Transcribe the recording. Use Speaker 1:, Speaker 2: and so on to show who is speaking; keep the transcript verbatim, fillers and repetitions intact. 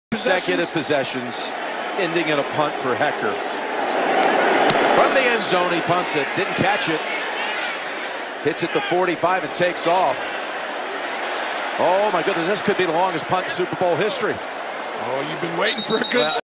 Speaker 1: Consecutive possessions, ending in a punt for Hekker. From the end zone, he punts it, didn't catch it. Hits it to forty-five and takes off. Oh my goodness, this could be the longest punt in Super Bowl history.
Speaker 2: Oh, you've been waiting for a good... Well,